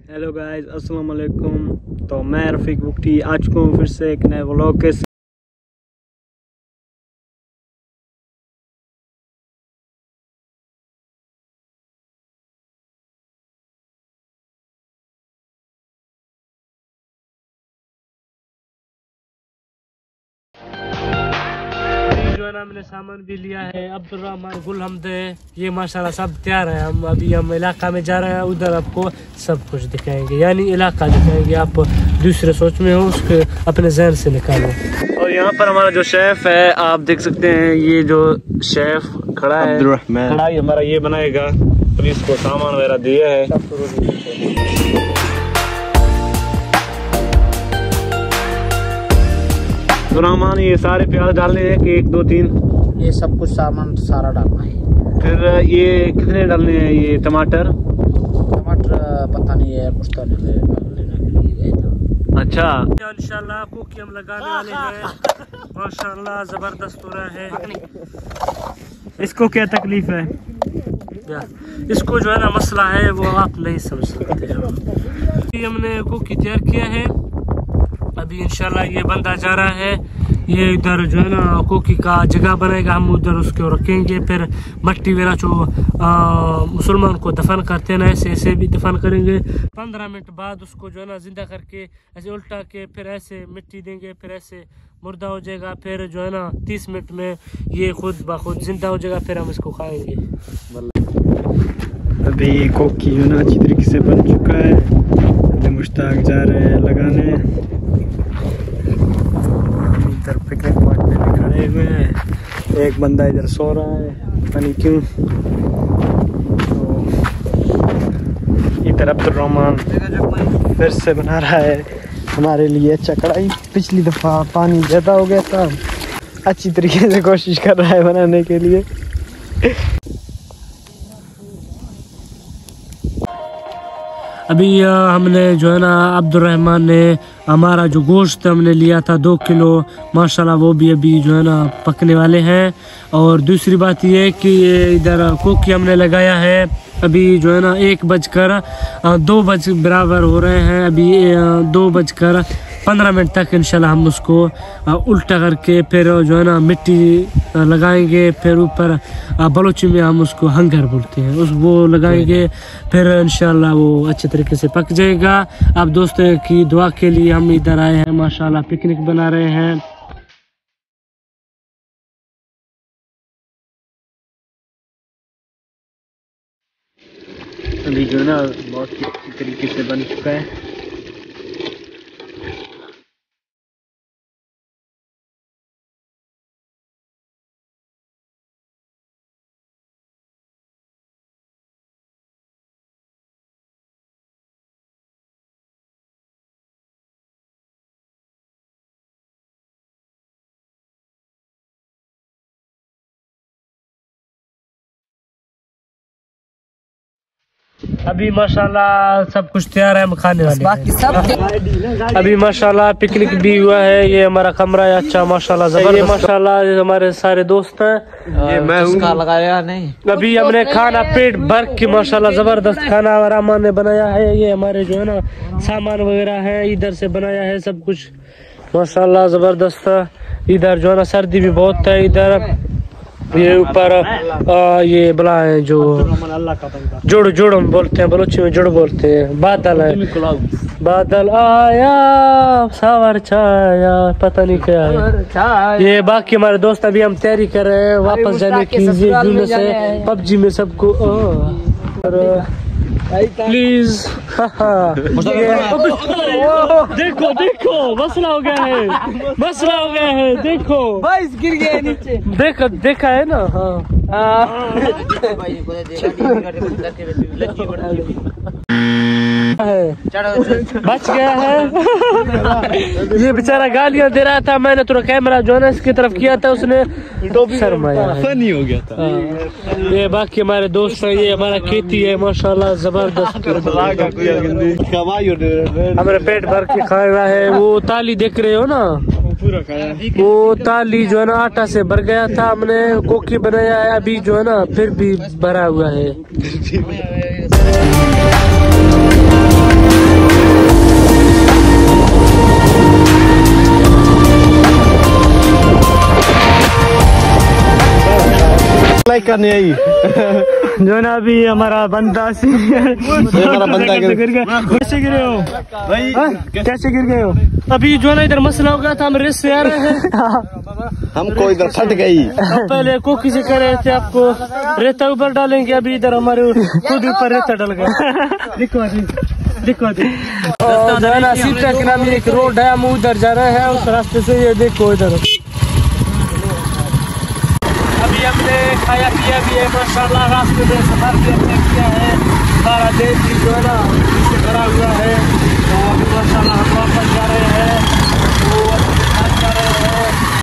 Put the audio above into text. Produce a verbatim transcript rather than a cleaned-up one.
Hello guys, अस्सलाम वालेकुम। तो मैं रफ़ीक बुकटी आ चुका हूँ फिर से एक नए व्लॉग के साथ। जो है ना, मैंने सामान भी लिया है। अब्दुर्रहमान गुल हमदे ये माशाल्लाह सब तैयार है। हम अभी हम इलाका में जा रहे हैं, उधर आपको सब कुछ दिखाएंगे, यानी इलाका दिखाएंगे। आप दूसरे सोच में हो उसके अपने जहन से निकालो। और यहाँ पर हमारा जो शेफ है आप देख सकते हैं, ये जो शेफ खड़ा है कढ़ाई हमारा ये बनाएगा। पुलिस को सामान वगैरह दिया है। तो रहमान ये सारे प्याज डालने हैं कि एक दो तीन, ये सब कुछ सामान सारा डालना है। फिर ये कितने डालने हैं? ये टमाटर टमाटर पता नहीं है, पुश्ता लेने के लिए गए था। अच्छा, इंशाल्लाह कुकी हम लगाने वाले हैं। माशाल्लाह जबरदस्त हो रहा है। इसको क्या तकलीफ है? इसको जो है ना मसला है वो आप नहीं समझ सकते। हमने कुकी तैयार किया है, अभी इंशाल्लाह ये बंदा जा रहा है। ये इधर जो है ना कुकी का जगह बनाएगा, हम उधर उसको रखेंगे। फिर मट्टी वगैरह जो मुसलमान को दफन करते हैं ना, ऐसे ऐसे भी दफन करेंगे। पंद्रह मिनट बाद उसको जो है ना जिंदा करके ऐसे उल्टा के फिर ऐसे मिट्टी देंगे, फिर ऐसे मुर्दा हो जाएगा। फिर जो है ना तीस मिनट में ये खुद ब खुद जिंदा हो जाएगा, फिर हम इसको खाएंगे। अभी कुकी जो ना अच्छी तरीके से बन चुका है। मुश्ताक जा रहे हैं लगाने। इधर पिकनिक पॉइंट पे भी खड़े हुए हैं। एक बंदा इधर सो रहा है, पता नहीं क्यों। तो इधर अब्दुर्रहमान फिर से बना रहा है हमारे लिए अच्छा कढ़ाई। पिछली दफ़ा पानी ज़्यादा हो गया था, अच्छी तरीके से कोशिश कर रहा है बनाने के लिए। अभी हमने जो है ना अब्दुर्रहमान ने हमारा जो गोश्त हमने लिया था दो किलो, माशाल्लाह वो भी अभी जो है ना पकने वाले हैं। और दूसरी बात ये कि ये इधर कुकी हमने लगाया है। अभी जो है ना एक बजकर दो बज बराबर हो रहे हैं। अभी दो बजकर पंद्रह मिनट तक इंशाल्लाह हम उसको उल्टा करके फिर जो है ना मिट्टी लगाएंगे। फिर ऊपर बलोची में हम उसको हंगर बोलते हैं, उस वो लगाएंगे। फिर इंशाल्लाह वो अच्छे तरीके से पक जाएगा। आप दोस्तों की दुआ के लिए हम इधर आए हैं, माशाल्लाह पिकनिक बना रहे हैं। अभी जो है ना बहुत ही अच्छी तरीके से बन चुका है। अभी माशाल्लाह सब कुछ तैयार है, हम खाने वाले बाकी सब। अभी माशाल्लाह पिकनिक भी हुआ है। ये हमारा कमरा है, अच्छा माशाल्लाह जबरदस्त। माशाल्लाह हमारे सारे दोस्त हैं। ये मैं उसका लगाया नहीं। अभी हमने खाना पेट भर के माशाल्लाह जबरदस्त खाना रहमान ने बनाया है। ये हमारे जो है ना सामान वगैरह है, इधर से बनाया है सब कुछ माशाल्लाह जबरदस्त। इधर जो है ना सर्दी भी बहुत है। इधर ये ऊपर ये बला है जो जुड़ जुड़ बोलते हैं, बलोची में जुड़ बोलते हैं। बादल है, बादल आया सावर छाया, पता नहीं क्या है ये। बाकी हमारे दोस्त अभी हम तैयारी कर रहे हैं वापस जाने की से पबजी में सबको। प्लीज देखो देखो मसला हो गया है, मसला हो गया है। देखो भाई गिर गया नीचे। देखो देखा है ना। हाँ बच गया है। ये बेचारा गालियां दे रहा था, मैंने थोड़ा कैमरा जो है ना इसकी तरफ किया था, उसने शर्माया, फनी हो गया था। ये बाकी हमारे दोस्त है, ये हमारा खेती है माशाल्लाह जबरदस्त। हमारे पेट भर के खाए हुआ है। वो ताली देख रहे हो ना, वो ताली जो है ना आटा से भर गया था, हमने कोकी बनाया है। अभी जो है ना फिर भी भरा हुआ है। लाइक करने आई जो ना अभी हमारा बंदा से हमारा बंदा गिर गया। कैसे गिरे हो भाई? कैसे गिर गए हो? अभी जो ना इधर मसला हो गया था, हम रेस से आ रहे हैं, हमको इधर फट गई। पहले कोकी से कह रहे थे आपको रेता ऊपर डालेंगे, अभी इधर हमारे खुद ऊपर रेता डल गया। दिखवा दी दिखवा दी जो है ना सीता के नाम एक रोड है, हम उधर जा रहे हैं उस रास्ते से। ये देखो इधर अभी हमने खाया पिया भी है माशाल्लाह, रास्ते में सफर भी हमने किया है, सारा देश जो है ना भरा हुआ है। तो अभी माशाल्लाह हम वापस जा रहे हैं।